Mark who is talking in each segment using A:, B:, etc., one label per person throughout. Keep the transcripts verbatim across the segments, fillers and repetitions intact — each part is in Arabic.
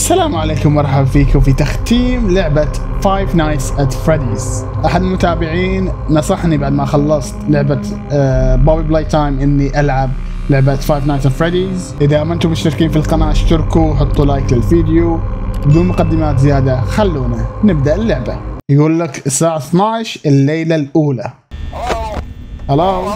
A: السلام عليكم ومرحبا فيكم في تختيم لعبة Five Nights at Freddy's. أحد المتابعين نصحني بعد ما خلصت لعبة بوبي بلاي تايم إني ألعب لعبة Five Nights at Freddy's. إذا ما أنتم مشتركين في القناة اشتركوا وحطوا لايك للفيديو. بدون مقدمات زيادة خلونا نبدأ اللعبة. يقول لك الساعة اثنعش الليلة الأولى. Hello.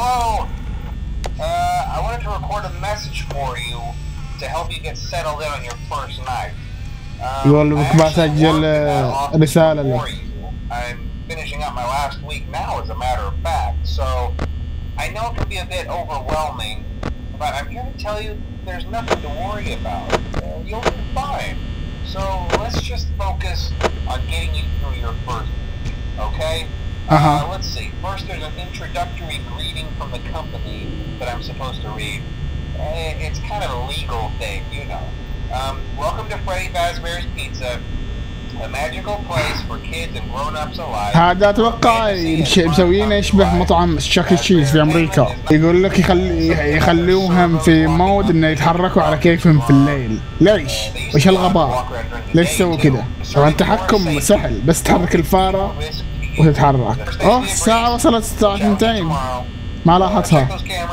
B: To help you get settled in on your first night.
A: يقول لك بسجل رسالة لك.
B: I'm finishing up my last week now, as a matter of fact. So I know it can be a bit overwhelming, but I'm here to tell you there's nothing to worry about. Uh, you'll be fine. So let's just focus on getting you through your first week, okay?
A: Uh-huh.
B: Uh, let's see. First, there's an introductory greeting from the company that I'm supposed to read. It's kind of a legal thing, you know. Um, welcome to Freddy Fazbear's Pizza, a magical place for kids and grown-ups alike.
A: هذا اتوقع الشيء مسوينه يشبه مطعم شاكي تشيز في امريكا. يقول لك يخلي يخلوهم في مود انه يتحركوا على كيفهم في الليل. ليش؟ وش هالغباء؟ ليش سووا كذا؟ طبعا التحكم سهل، بس تحرك الفارة وتتحرك. اوه الساعة وصلت الساعة اثنتين. ما لاحظتها.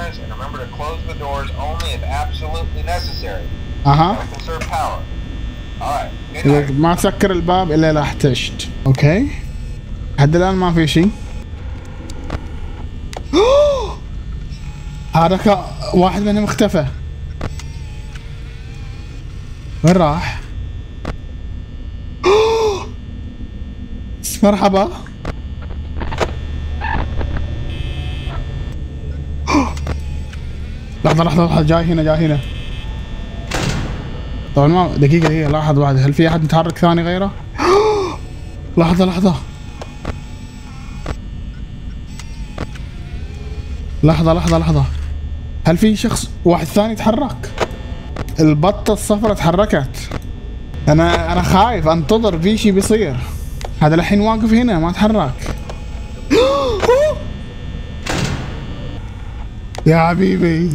A: اها. ما تسكر الباب الا اذا احتجت. اوكي. لحد الان ما في شيء. هذا ك... واحد منهم اختفى. وين راح؟ مرحبا. لحظة لحظة لحظة جاي هنا جاي هنا. طبعا ما دقيقة دقيقة لاحظ واحد، هل في أحد متحرك ثاني غيره؟ لحظة لحظة لحظة لحظة لحظة هل في شخص واحد ثاني تحرك؟ البطة الصفراء تحركت. أنا أنا خايف أنتظر في شيء بيصير. هذا الحين واقف هنا ما تحرك. يا حبيبي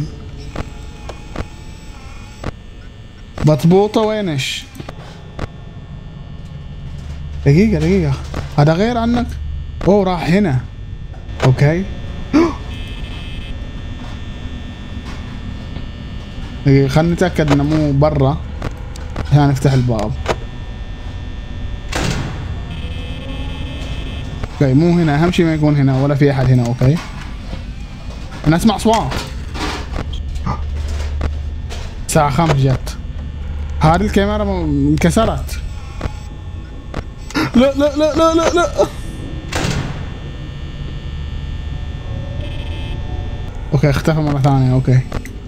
A: بطبوطة وينش؟ دقيقة دقيقة هذا غير عنك؟ اوه راح هنا. اوكي دقيقة خلنا نتأكد انه مو برا عشان نفتح الباب. اوكي مو هنا، اهم شيء ما يكون هنا ولا في احد هنا. اوكي انا اسمع اصوات. الساعة خمس جت. هذه الكاميرا انكسرت. لا لا لا لا لا لا. اوكي اختفى مرة ثانية. اوكي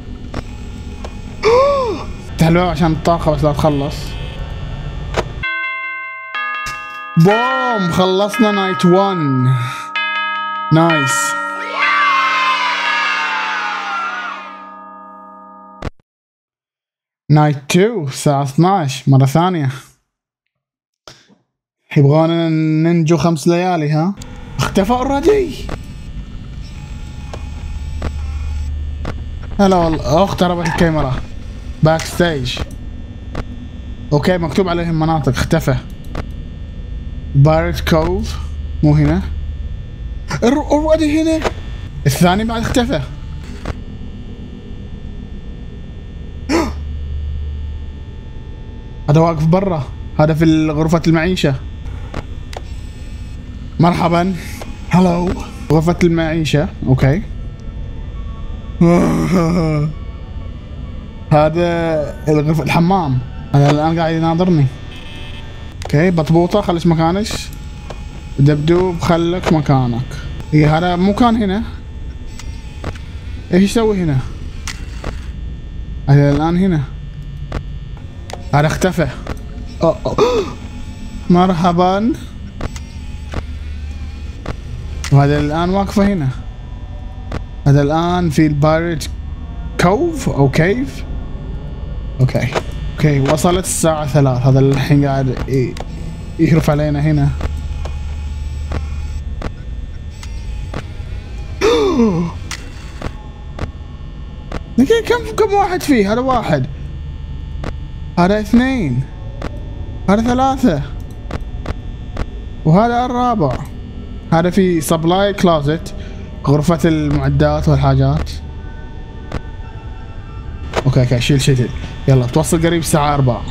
A: افتح الباب عشان الطاقة بس لا تخلص. بوم خلصنا نايت ون. نايس. نايت تو الساعة اثنعش مرة ثانية. يبغانا ننجو خمس ليالي. ها اختفى اوريدي. هلا والله اختربت الكاميرا. باك ستيج. اوكي مكتوب عليهم مناطق. اختفى. بارت كوف مو هنا. اوريدي هنا. الثاني بعد اختفى. هذا واقف برا. هذا في غرفة المعيشة. مرحبا. هلو. غرفة المعيشة. اوكي. هذا الغرفة الحمام. هذا الان قاعد يناظرني. اوكي بطبوطة خليش مكانك. دبدوب خلك مكانك. إيه هذا مو كان هنا. ايش يسوي هنا؟ هذا الان هنا. هذا اختفى. أوه. أوه. مرحبا. وهذا الآن واقفة هنا. هذا الآن في البايرت كوف أو كيف. أوكي أوكي وصلت الساعة ثلاث. هذا الحين قاعد يهرف علينا هنا. كم كم واحد فيه؟ هذا واحد. هذا اثنين. هذا ثلاثة وهذا الرابع. هذا في سبلاي كلازت، غرفة المعدات والحاجات. اوكي اوكي شيل شيل. يلا بتوصل قريب الساعة أربعة.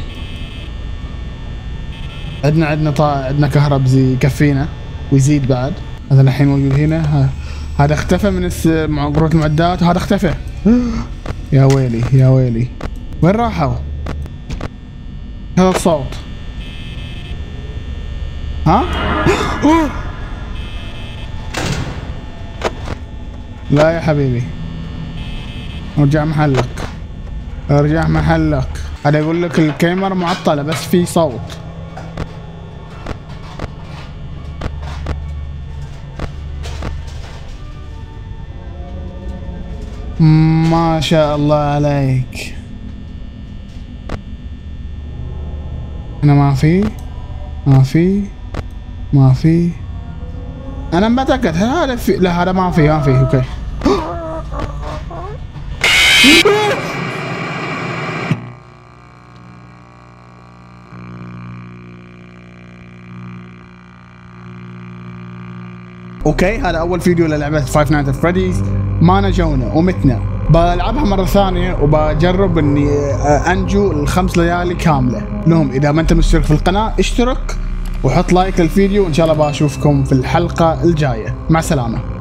A: عندنا عندنا طا... عندنا كهرب زي يكفينا ويزيد بعد. هذا الحين موجود هنا. هذا اختفى من الس... مع غرفة المعدات وهذا اختفى. يا ويلي يا ويلي، وين راحوا؟ هذا الصوت. ها؟ لا يا حبيبي، ارجع محلك ارجع محلك. هذا يقول لك الكاميرا معطلة بس في صوت. ما شاء الله عليك. هنا ما في ما في ما في. انا متأكد هذا في. لا هذا ما في ما في. اوكي اوكي هذا اول فيديو للعبة فايف نايتس ات فريديز. ما نجونا ومتنا. بلعبها مرة ثانية وبجرب اني انجو الخمس ليالي كاملة. المهم اذا ما انت مشترك في القناة اشترك وحط لايك للفيديو، وان شاء الله بشوفكم في الحلقة الجاية. مع السلامة.